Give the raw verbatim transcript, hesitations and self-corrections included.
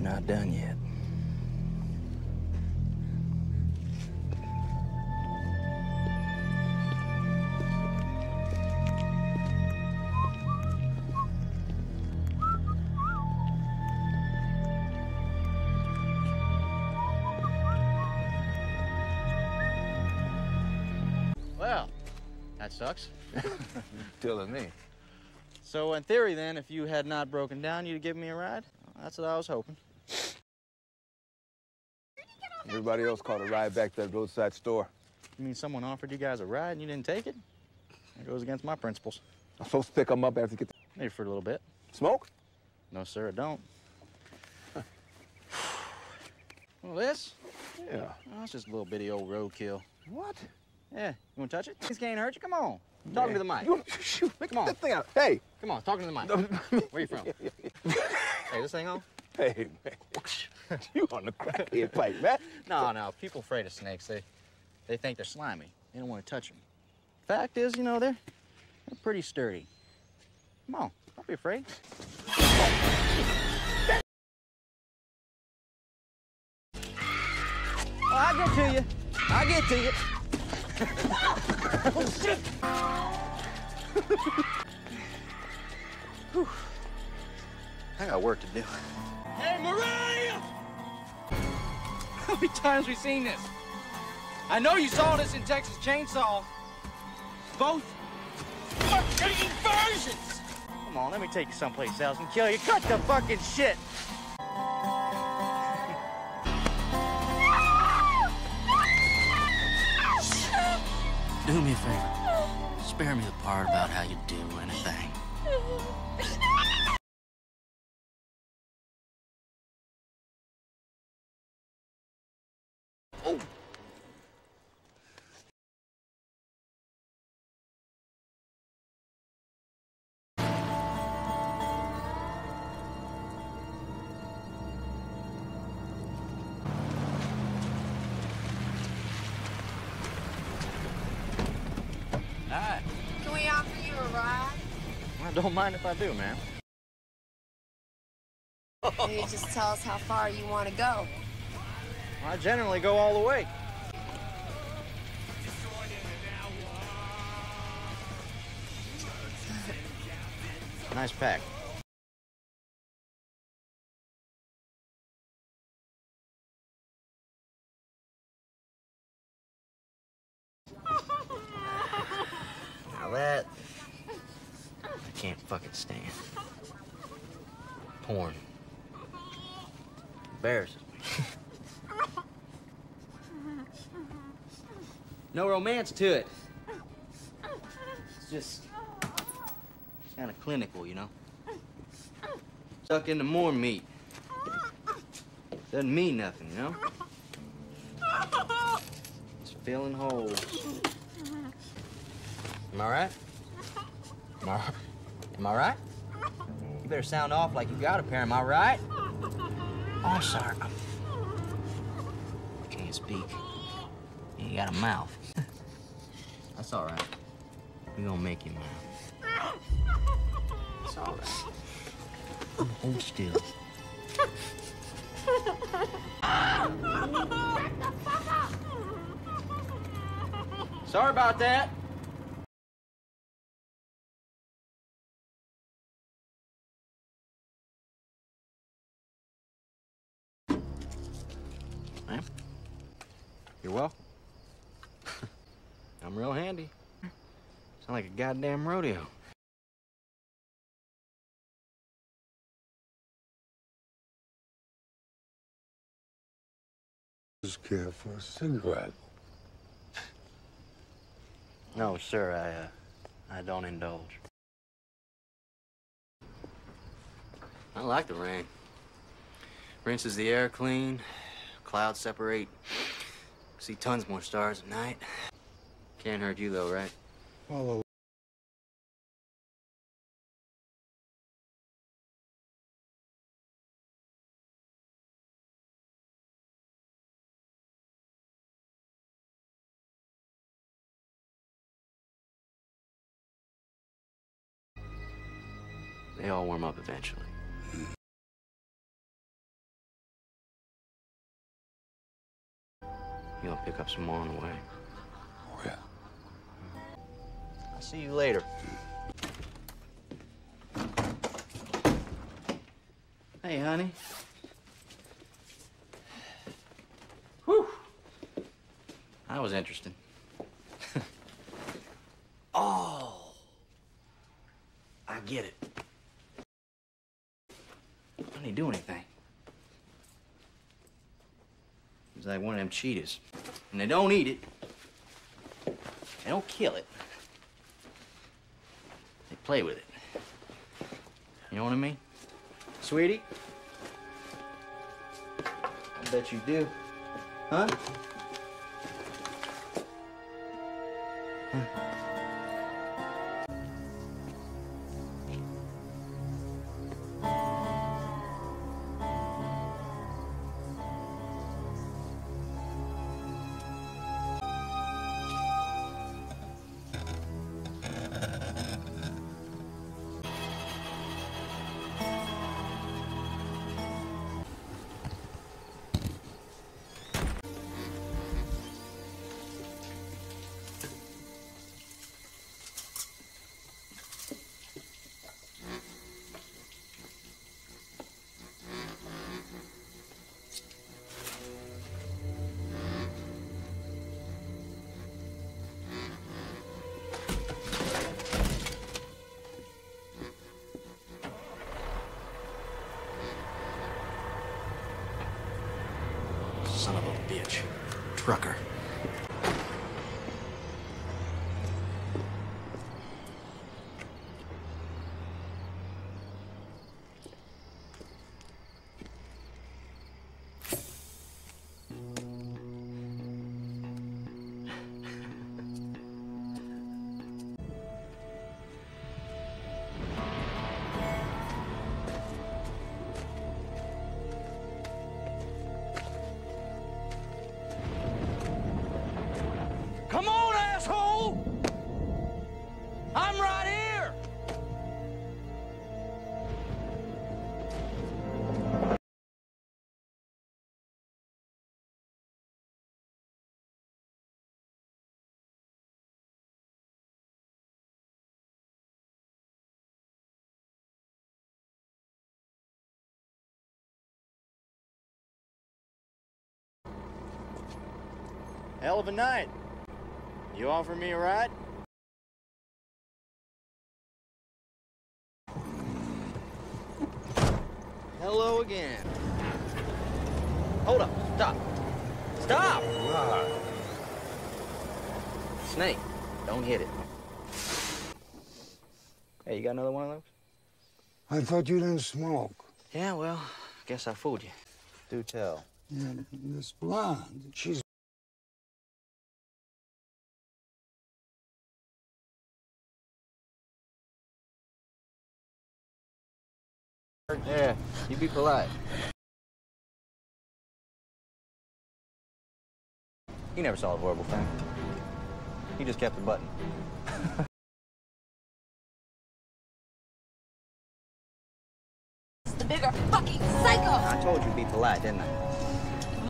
not done yet. Well, that sucks. Telling me. So in theory then, if you had not broken down, you'd give me a ride? That's what I was hoping. Everybody else caught a ride back to that roadside store. You mean someone offered you guys a ride and you didn't take it? That goes against my principles. I'm supposed to pick them up after you get the... Maybe for a little bit. Smoke? No, sir, I don't. Well, this? Yeah. Oh, it's just a little bitty old roadkill. What? Yeah, you wanna touch it? This can't hurt you, come on. Talking to the mic. You, shoot, Come on. that thing out. Hey. Come on, talking to the mic. Where you from? Hey, this thing on? Hey, man. You on the crackhead pipe, man. No, no, people afraid of snakes. They, they think they're slimy. They don't want to touch them. Fact is, you know, they're, they're pretty sturdy. Come on, don't be afraid. Oh, I'll get to you. I'll get to you. Oh, shit! Whew. I got work to do. Hey, Mariah! How many times we seen this? I know you saw this in Texas Chainsaw. Both fucking versions! Come on, let me take you someplace else and kill you. Cut the fucking shit! Do me a favor. Spare me the part about how you do anything. Oh. Hi. Can we offer you a ride? I don't mind if I do, man. You just tell us how far you want to go. I generally go all the way. Nice pack. Now that I can't fucking stand. Porn. Embarrasses me. No romance to it. It's just it's kind of clinical, you know? Suck into more meat. Doesn't mean nothing, you know? It's filling holes. Am I right? Am I, am I right? You better sound off like you got a pair, am I right? Oh, I'm sorry. I'm... I can't speak. You got a mouth. That's all right. We're gonna make you mouth. It's all right. Hold still. Sorry about that. Ma'am, you're welcome. I'm real handy. Sound like a goddamn rodeo. Just care for a cigarette. No, sir, I, uh, I don't indulge. I like the rain. Rinses the air clean, clouds separate. See tons more stars at night. Can't hurt you though, right? Follow. They all warm up eventually. Maybe I'll pick up some more on the way. Oh, yeah. I'll see you later. Hey, honey. Whew. That was interesting. Oh. I get it. I didn't do anything. It's like one of them cheetahs. And they don't eat it. They don't kill it. They play with it. You know what I mean? Sweetie? I bet you do. Huh? Huh? Son of a bitch. Trucker. Come on, asshole! I'm right here! Hell of a night. You offer me a ride? Hello again. Hold up. Stop. Stop! Right. Snake, don't hit it. Hey, you got another one of those? I thought you didn't smoke. Yeah, well, guess I fooled you. Do tell. Yeah, this blonde, she's... Yeah, you be polite. He never saw the horrible thing. He just kept the button. The bigger fucking psycho! I told you to be polite, didn't I?